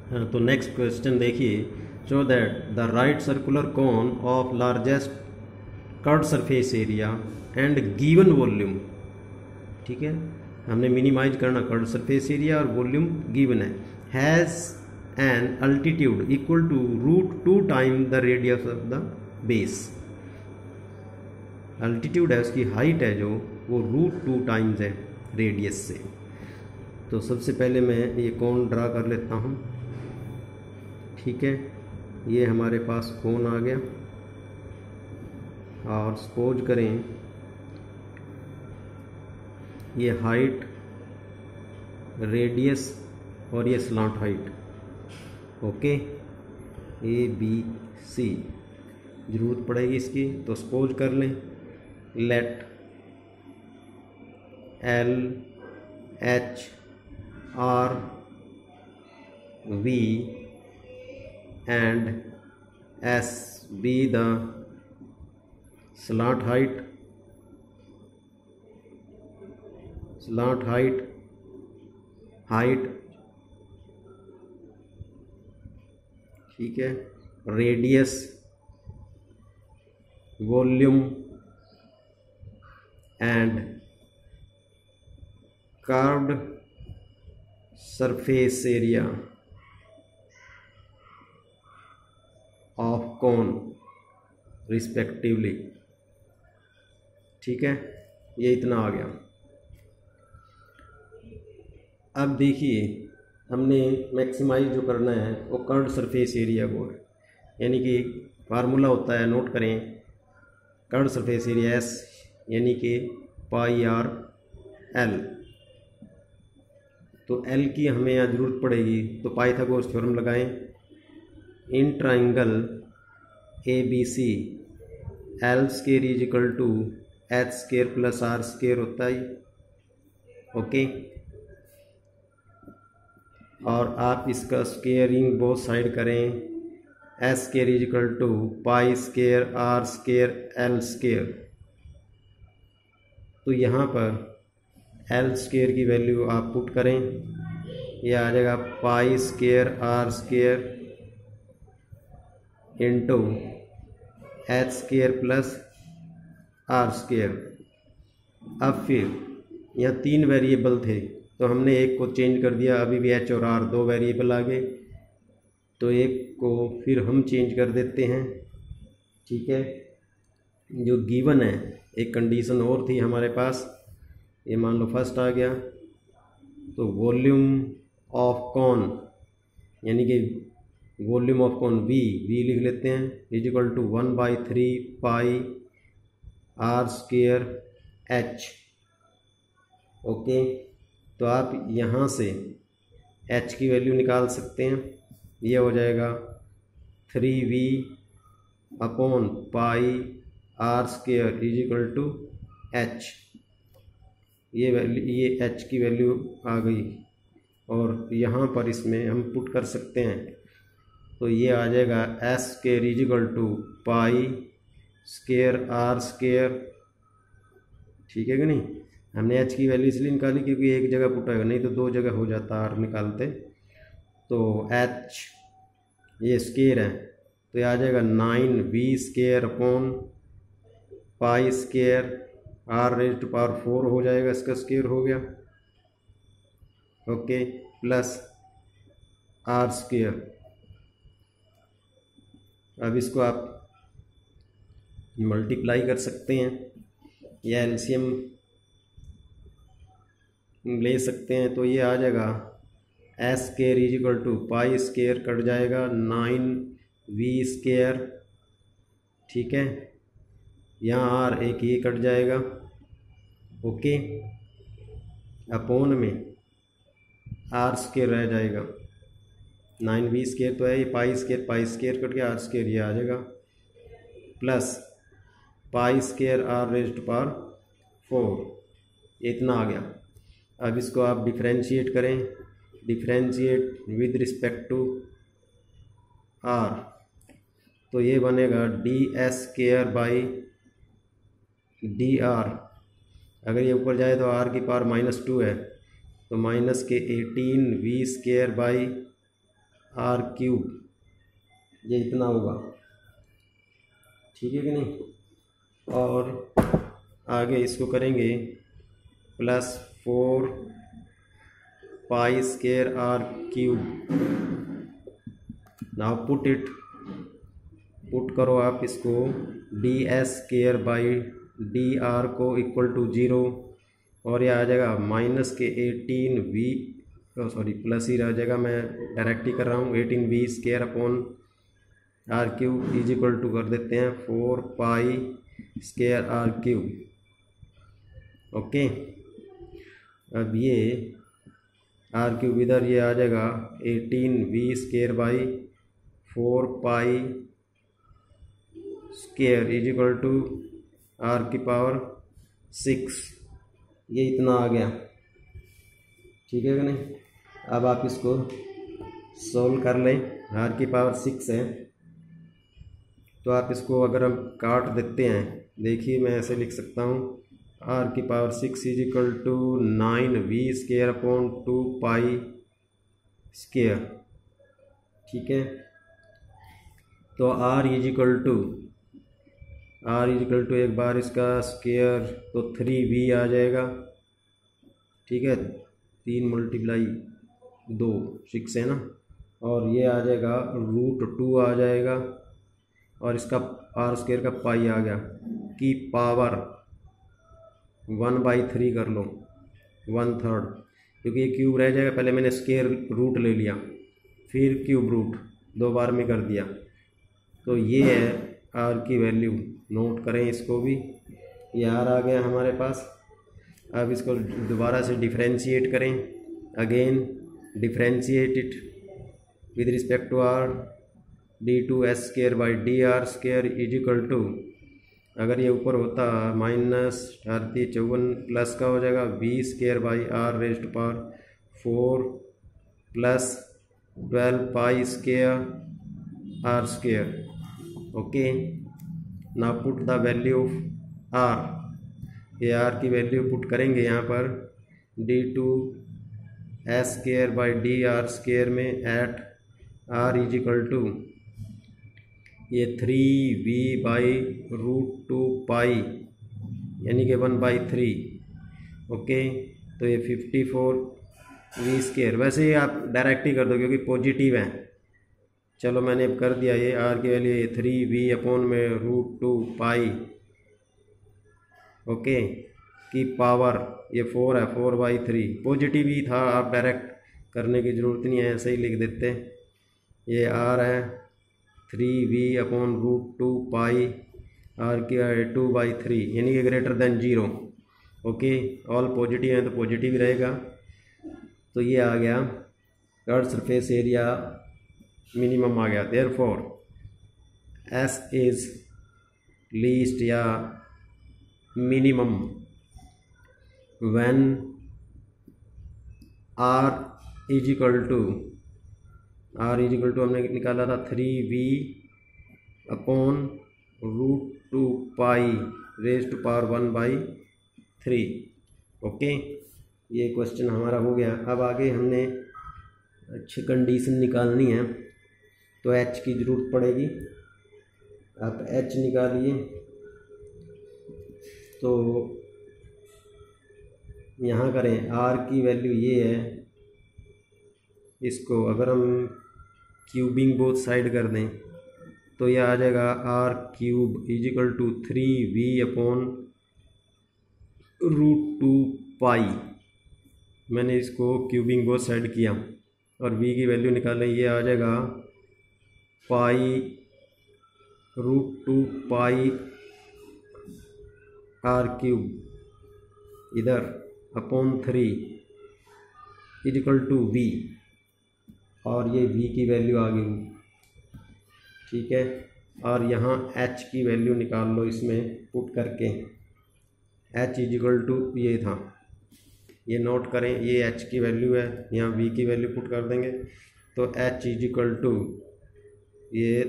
तो next question देखिए, show that the right circular cone of largest curved surface area and given volume. ठीक है, हमने minimize करना कर्व्ड सरफेस एरिया और volume given has an altitude equal to √2 time the radius of the base. Altitude है, उसकी height है जो, वो √2 टाइम्स है रेडियस से। तो सबसे पहले मैं ये कोन ड्रा कर लेता हूँ। ठीक है, ये हमारे पास कोन आ गया और सपोज करें ये हाइट, रेडियस और ये स्लांट हाइट। ओके, ABC ज़रूरत पड़ेगी इसकी, तो सपोज कर लें let LHRV and S be the slant height, ठीक है, radius, volume and curved surface area of cone respectively. ठीक है, ये इतना आ गया। अब देखिए, हमने मैक्सिमाइज जो करना है वो कर्व्ड सरफेस एरिया को है, यानी कि फार्मूला होता है, नोट करें, कर्व्ड सरफेस एरिया S यानी कि πr/L। तो L की हमें यहाँ ज़रूरत पड़ेगी, तो पाइथागोरस थ्योरम लगाएं। In triangle ABC L square is equal to H square plus R square होता है। ओके, और आप इसका स्क्वेयरिंग बोथ साइड करें, S square is equal to pi square R square L square. तो यहाँ पर L स्क्वायर की वैल्यू आप पुट करें, यह आ जाएगा pi square R square into H square plus R square. अब फिर यहाँ 3 वेरिएबल थे, तो हमने एक को चेंज कर दिया, अभी भी H और R 2 वेरिएबल आ गए, तो एक को फिर हम चेंज कर देते हैं। ठीक है, जो गिवन है, एक कंडीशन और थी हमारे पास, ये मान लो फर्स्ट आ गया, तो वॉल्यूम ऑफ कॉन यानी कि वॉल्यूम ऑफ कॉन V लिख लेते हैं, is equal to 1/3 pi R square H। Okay, तो आप यहाँ से H की वैल्यू निकाल सकते हैं, ये हो जाएगा 3V upon pi R square is equal to H। ये H की वैल्यू आ गई, और यहाँ पर इसमें हम पुट कर सकते हैं, तो ये आ जाएगा S square is equal to pi square R square. ठीक है कि नहीं, हमने H की वैल्यू इसलिए निकाली क्योंकि एक जगह पुट आएगा, नहीं तो 2 जगह हो जाता R निकालते। तो H ये स्क्वायर है, तो ये आ जाएगा 9V square upon pi square R⁴ हो जाएगा, इसका स्क्वायर हो गया। Okay, plus R square. अब इसको आप मल्टीप्लाई कर सकते हैं या एलसीएम ले सकते हैं, तो ये आ जाएगा S square is equal to pi square cut जाएगा 9V स्क्वायर। ठीक है, यहाँ R एक ये कट जाएगा। ओके, अपॉन में R स्क्वायर रह जाएगा, 9V स्क्वायर तो है, ये पाई स्क्वायर कट के R स्क्वायर ये आ जाएगा, प्लस पाई स्क्वायर R⁴, इतना आ गया। अब इसको आप डिफ्रेंशिएट करें, differentiate with respect to R, तो ये बनेगा DS स्क्वायर बाई DR। अगर ये ऊपर जाए तो R की पावर -2 है, तो -18V square by are cube, ये इतना होगा, ठीक है कि नहीं। और आगे इसको करेंगे plus 4 pi square R cube. Now put करो आप इसको, D S square by D R को इक्वल टू 0, और ये आ जाएगा माइनस के 18v, सॉरी प्लस ही रह जाएगा, मैं डायरेक्ट ही कर रहा हूँ, 18v square upon R cube is equal to कर देते हैं 4 pi square R cube. Okay, अब ये आर क्यूब इधर ये आ जाएगा 18v square by 4 pi square is equal to R की पावर 6, ये इतना आ गया, ठीक है कि नहीं। अब आप इसको सोल्व कर लें, आर की पावर 6 है, तो आप इसको अगर हम काट देते हैं, देखिए मैं ऐसे लिख सकता हूँ, आर की power 6 is equal to 9v square upon 2 pi square, ठीक है। तो आर इज इक्वल टू एक बार इसका स्केयर तो 3v आ जाएगा, ठीक है, 3 मल्टीप्लाई 2 6 है ना, और ये आ जाएगा √2 आ जाएगा, और इसका आर स्केयर का पाई आ गया की पावर 1/3 कर लो, 1/3, क्योंकि ये क्यूब रह जाएगा, पहले मैंने स्केयर रूट ले लिया फिर क्यूब रूट 2 बार में कर दिया, तो ये है आर की वैल्यू, नोट करें इसको भी, ये आर आ गया हमारे पास। अब इसको दोबारा से डिफरेंशिएट करें, again differentiate it with respect to R, d2s square by D R square is equal to, अगर ये ऊपर होता माइनस 3854 प्लस का हो जाएगा v square by R raised to power 4 plus 12 pi square R square. Okay, now put the value of R, ये R की value put करेंगे यहाँ पर d2s square by D R square में at R is equal to ये 3v by √2 पाई यानी कि 1/3। Okay, तो ये 54v स्केयर, वैसे ही आप डायरेक्ट ही कर दो क्योंकि पॉजिटिव है। चलो मैंने अब कर दिया, ये आर की वैल्यू 3v अपॉन में √2 पाई, ओके, की पावर ये 4 है, 4/3 पॉजिटिव ही था, आप डायरेक्ट करने की ज़रूरत नहीं है, ऐसे ही लिख देते। ये आर है 3v अपॉन √2 पाई, आर की है 2/3 यानी कि greater than 0। Okay, all positive है तो पॉजिटिव ही रहेगा। तो ये आ गया कर्व सरफेस एरिया मिनिमम आ गया, देयरफॉर एस इज लीस्ट या minimum when R is equal to हमने निकाला था 3v upon √2 pi raised to power 1/3। Okay, ये क्वेश्चन हमारा हो गया। अब आगे हमने अच्छी कंडीशन निकालनी है तो h की ज़रूरत पड़ेगी। आप h निकालिए, तो यहाँ करें r की वैल्यू ये है, इसको अगर हम क्यूबिंग बोथ साइड कर दें तो यह आ जाएगा R cube is equal to 3v upon √2 pi. मैंने इसको क्यूबिंग बोथ साइड किया और v की वैल्यू निकालें, ये आ जाएगा पाई √2 पाई आर क्यूब इधर upon 3 is equal to v, और ये v की वैल्यू आ गई, ठीक है। और यहाँ h की वैल्यू निकाल लो इसमें पुट करके, h इज इक्वल टू ये था, ये नोट करें, ये h की वैल्यू है, यहाँ v की वैल्यू पुट कर देंगे तो h इज इक्वल टू ये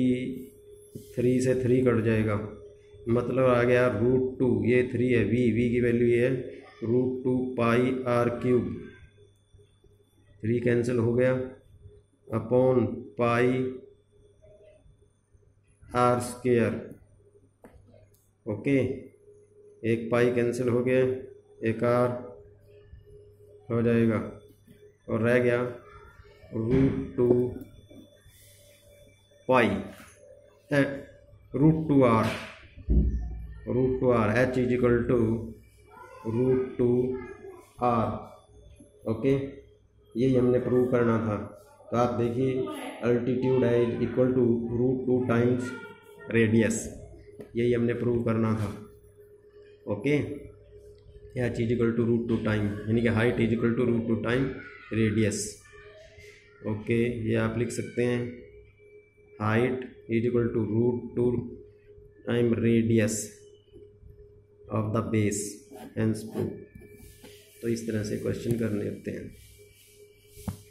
3 से 3 कट जाएगा, मतलब आ गया √2, ये 3 है, v की वैल्यू ये है √2 पाई आर क्यूब, 3 कैंसिल हो गया upon pi R square. Okay, एक पाई कैंसिल हो गया, एक आर हो जाएगा और रह गया √2 pi √2 R. h is equal to √2 R. Okay, यही हमने प्रूव करना था। तो आप देखिए अल्टीट्यूड है इक्वल टू √2 टाइम्स रेडियस, यही हमने प्रूव करना था। Okay, h is equal to √2 time, यानी कि height is equal to √2 time radius. Okay, ये आप लिख सकते हैं, height is equal to √2 time radius of the base, hence prove. तो इस तरह से क्वेश्चन करने होते हैं।